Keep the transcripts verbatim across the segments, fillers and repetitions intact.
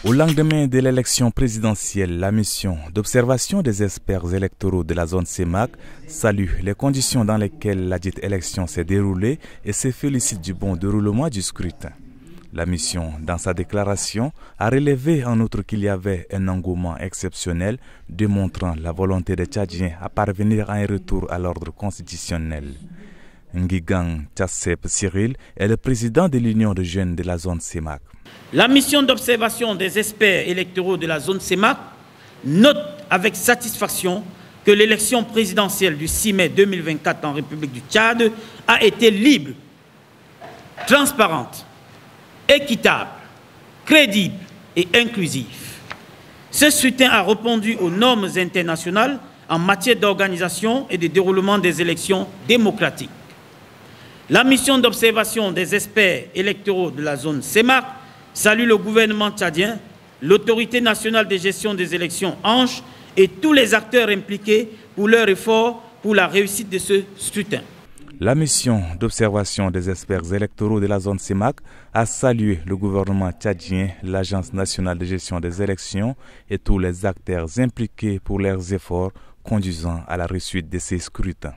Au lendemain de l'élection présidentielle, la mission d'observation des experts électoraux de la zone C E M A C salue les conditions dans lesquelles la dite élection s'est déroulée et se félicite du bon déroulement du scrutin. La mission, dans sa déclaration, a relevé en outre qu'il y avait un engouement exceptionnel démontrant la volonté des Tchadiens à parvenir à un retour à l'ordre constitutionnel. Nguigang Tchassep Cyril est le président de l'Union de jeunes de la zone C E M A C. La mission d'observation des experts électoraux de la zone C E M A C note avec satisfaction que l'élection présidentielle du six mai deux mille vingt-quatre en République du Tchad a été libre, transparente, équitable, crédible et inclusif. Ce scrutin a répondu aux normes internationales en matière d'organisation et de déroulement des élections démocratiques. La mission d'observation des experts électoraux de la zone C E M A C salue le gouvernement tchadien, l'autorité nationale de gestion des élections ANGE et tous les acteurs impliqués pour leur effort pour la réussite de ce scrutin. La mission d'observation des experts électoraux de la zone C E M A C a salué le gouvernement tchadien, l'Agence nationale de gestion des élections et tous les acteurs impliqués pour leurs efforts conduisant à la réussite de ces scrutins.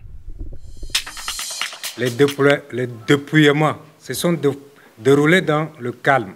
Les, les dépouillements se sont de, déroulés dans le calme,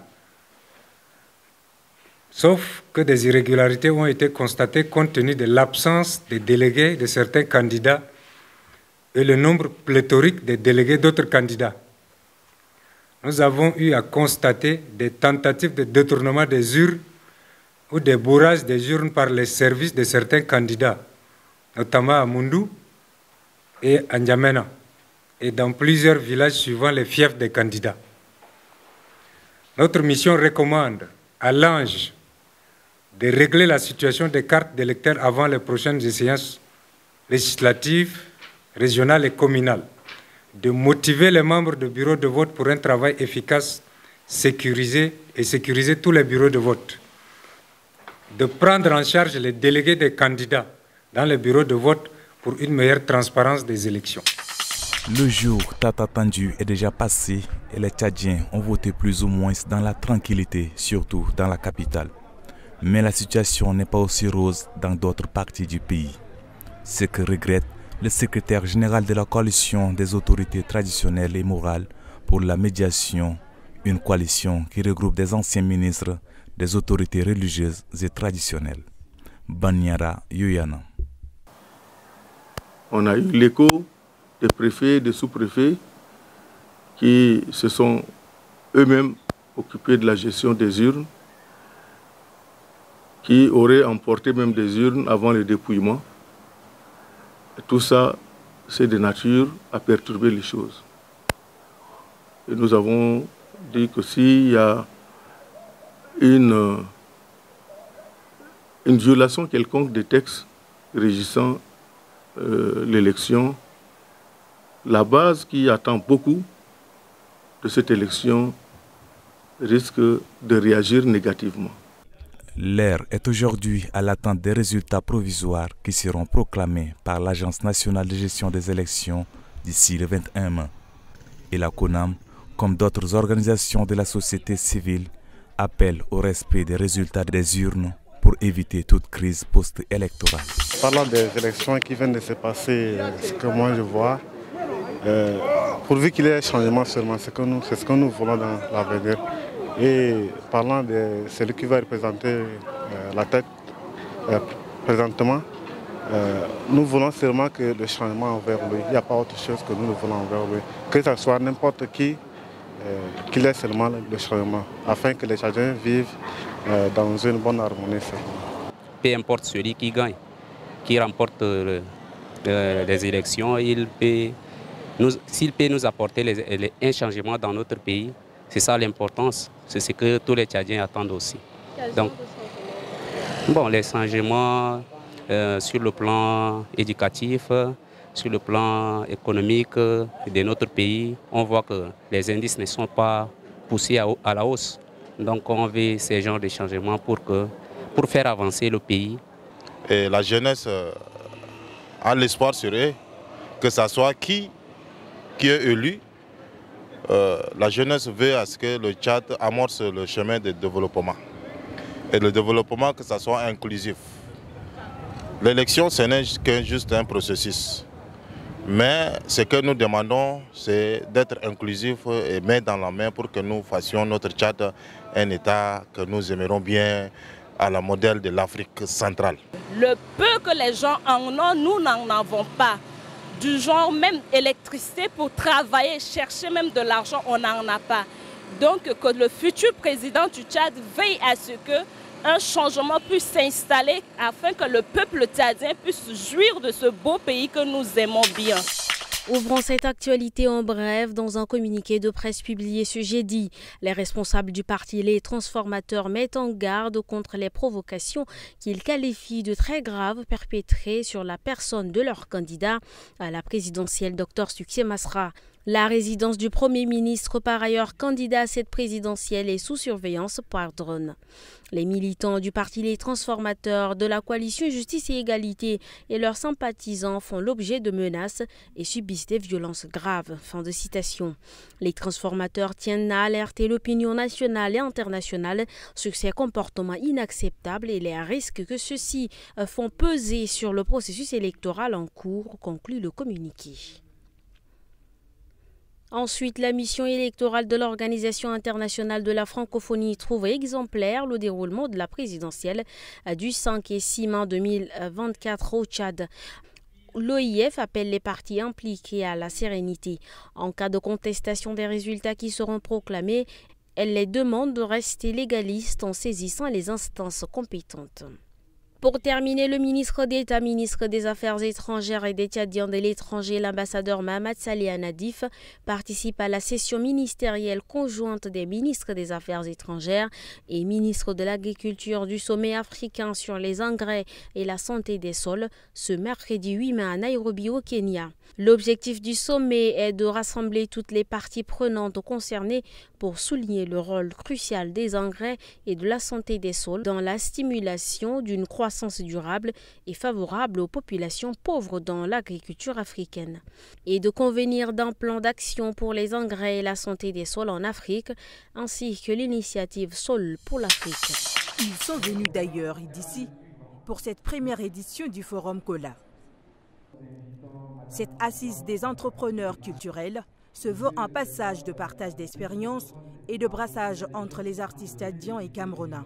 sauf que des irrégularités ont été constatées compte tenu de l'absence des délégués de certains candidats et le nombre pléthorique des délégués d'autres candidats. Nous avons eu à constater des tentatives de détournement des urnes ou des bourrages des urnes par les services de certains candidats, notamment à Moundou et à N'Djamena, et dans plusieurs villages suivant les fiefs des candidats. Notre mission recommande à l'Ange de régler la situation des cartes d'électeurs avant les prochaines échéances législatives, régionales et communales, de motiver les membres du bureau de vote pour un travail efficace, sécurisé et sécuriser tous les bureaux de vote, de prendre en charge les délégués des candidats dans les bureaux de vote pour une meilleure transparence des élections. Le jour tant attendu est déjà passé et les Tchadiens ont voté plus ou moins dans la tranquillité, surtout dans la capitale. Mais la situation n'est pas aussi rose dans d'autres parties du pays. Ce que regrette le secrétaire général de la coalition des autorités traditionnelles et morales pour la médiation, une coalition qui regroupe des anciens ministres, des autorités religieuses et traditionnelles. Banyara Yoyana. On a eu l'écho des préfets, des sous-préfets qui se sont eux-mêmes occupés de la gestion des urnes, qui auraient emporté même des urnes avant le dépouillement. Et tout ça, c'est de nature à perturber les choses. Et nous avons dit que s'il y a une, une violation quelconque des textes régissant euh, l'élection, la base qui attend beaucoup de cette élection risque de réagir négativement. L'heure est aujourd'hui à l'attente des résultats provisoires qui seront proclamés par l'Agence nationale de gestion des élections d'ici le vingt et un mai. Et la CONAM, comme d'autres organisations de la société civile, appelle au respect des résultats des urnes pour éviter toute crise post-électorale. Parlant des élections qui viennent de se passer, ce que moi je vois, euh, pourvu qu'il y ait un changement seulement, c'est ce, ce que nous voulons dans l'avenir. Et parlant de celui qui va représenter euh, la tête euh, présentement, euh, nous voulons seulement que le changement envers lui, il n'y a pas autre chose que nous voulons envers lui, que ce soit n'importe qui, euh, qu'il ait seulement le changement, afin que les Tchadiens vivent euh, dans une bonne harmonie. Peu importe celui qui gagne, qui remporte euh, euh, les élections, il peut, s'il peut nous apporter les, les, un changement dans notre pays, c'est ça l'importance, c'est ce que tous les Tchadiens attendent aussi. Donc, bon, les changements euh, sur le plan éducatif, sur le plan économique de notre pays, on voit que les indices ne sont pas poussés à, à la hausse. Donc on veut ces genres de changements pour, que, pour faire avancer le pays. Et la jeunesse euh, a l'espoir sur eux, que ce soit qui, qui est élu. Euh, la jeunesse veut à ce que le Tchad amorce le chemin de développement. et le développement, que ça soit inclusif. L'élection, ce n'est que juste un processus. Mais ce que nous demandons, c'est d'être inclusif et main dans la main pour que nous fassions notre Tchad un État que nous aimerons bien à la modèle de l'Afrique centrale. Le peu que les gens en ont, nous n'en avons pas. Du genre même électricité pour travailler, chercher même de l'argent, on n'en a pas. Donc que le futur président du Tchad veille à ce qu'un changement puisse s'installer afin que le peuple tchadien puisse jouir de ce beau pays que nous aimons bien. Ouvrons cette actualité en bref dans un communiqué de presse publié ce jeudi. Les responsables du parti Les Transformateurs mettent en garde contre les provocations qu'ils qualifient de très graves perpétrées sur la personne de leur candidat à la présidentielle, Docteur Succès Masra. La résidence du Premier ministre, par ailleurs candidat à cette présidentielle, est sous surveillance par drone. Les militants du parti Les Transformateurs, de la coalition Justice et Égalité et leurs sympathisants font l'objet de menaces et subissent des violences graves. Fin de citation. Les Transformateurs tiennent à alerter l'opinion nationale et internationale sur ces comportements inacceptables et les risques que ceux-ci font peser sur le processus électoral en cours, conclut le communiqué. Ensuite, la mission électorale de l'Organisation internationale de la francophonie trouve exemplaire le déroulement de la présidentielle du cinq et six mai deux mille vingt-quatre au Tchad. L'O I F appelle les partis impliqués à la sérénité. En cas de contestation des résultats qui seront proclamés, elle les demande de rester légalistes en saisissant les instances compétentes. Pour terminer, le ministre d'État, ministre des Affaires étrangères et des Tchadiens de l'étranger, l'ambassadeur Mahamat Saleh Nadif, participe à la session ministérielle conjointe des ministres des Affaires étrangères et ministres de l'Agriculture du sommet africain sur les engrais et la santé des sols ce mercredi huit mai à Nairobi au Kenya. L'objectif du sommet est de rassembler toutes les parties prenantes concernées pour souligner le rôle crucial des engrais et de la santé des sols dans la stimulation d'une croissance durable et favorable aux populations pauvres dans l'agriculture africaine, et de convenir d'un plan d'action pour les engrais et la santé des sols en Afrique, ainsi que l'initiative Sol pour l'Afrique. Ils sont venus d'ailleurs et d'ici pour cette première édition du Forum Cola. Cette assise des entrepreneurs culturels se veut un passage de partage d'expériences et de brassage entre les artistes tchadiens et camerounais.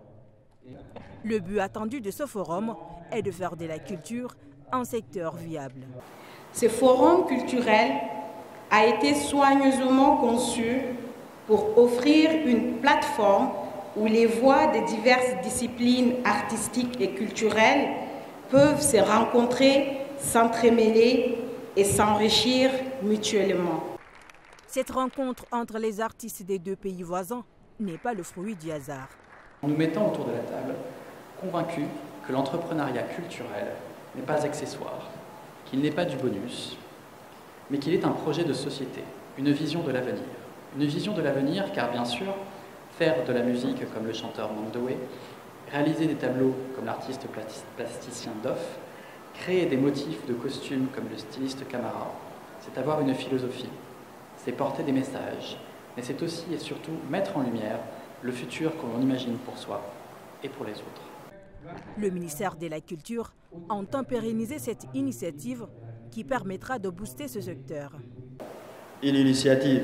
Le but attendu de ce forum est de faire de la culture un secteur viable. Ce forum culturel a été soigneusement conçu pour offrir une plateforme où les voix des diverses disciplines artistiques et culturelles peuvent se rencontrer, s'entremêler et s'enrichir mutuellement. Cette rencontre entre les artistes des deux pays voisins n'est pas le fruit du hasard. En nous mettant autour de la table, convaincus que l'entrepreneuriat culturel n'est pas accessoire, qu'il n'est pas du bonus, mais qu'il est un projet de société, une vision de l'avenir. Une vision de l'avenir car bien sûr, faire de la musique comme le chanteur Mandewé, réaliser des tableaux comme l'artiste plasticien Doff, créer des motifs de costumes comme le styliste Camara, c'est avoir une philosophie, c'est porter des messages, mais c'est aussi et surtout mettre en lumière le futur qu'on imagine pour soi et pour les autres. Le ministère de la Culture entend pérenniser cette initiative qui permettra de booster ce secteur. Une initiative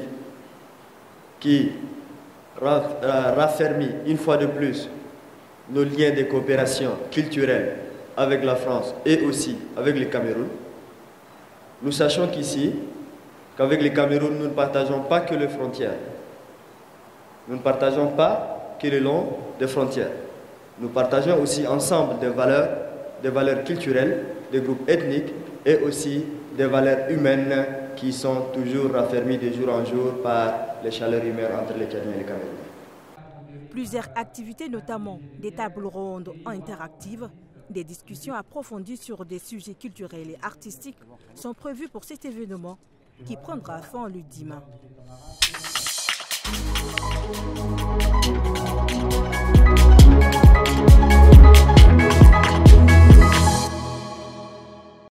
qui raffermit une fois de plus nos liens de coopération culturelle avec la France et aussi avec le Cameroun. Nous sachons qu'ici, qu'avec le Cameroun, nous ne partageons pas que les frontières. Nous ne partageons pas que le long des frontières. Nous partageons aussi ensemble des valeurs, des valeurs culturelles, des groupes ethniques et aussi des valeurs humaines qui sont toujours raffermies de jour en jour par les chaleurs humaines entre les Tchadiens et les Camerounais. Plusieurs activités, notamment des tables rondes interactives, des discussions approfondies sur des sujets culturels et artistiques sont prévues pour cet événement qui prendra fin le dix mai.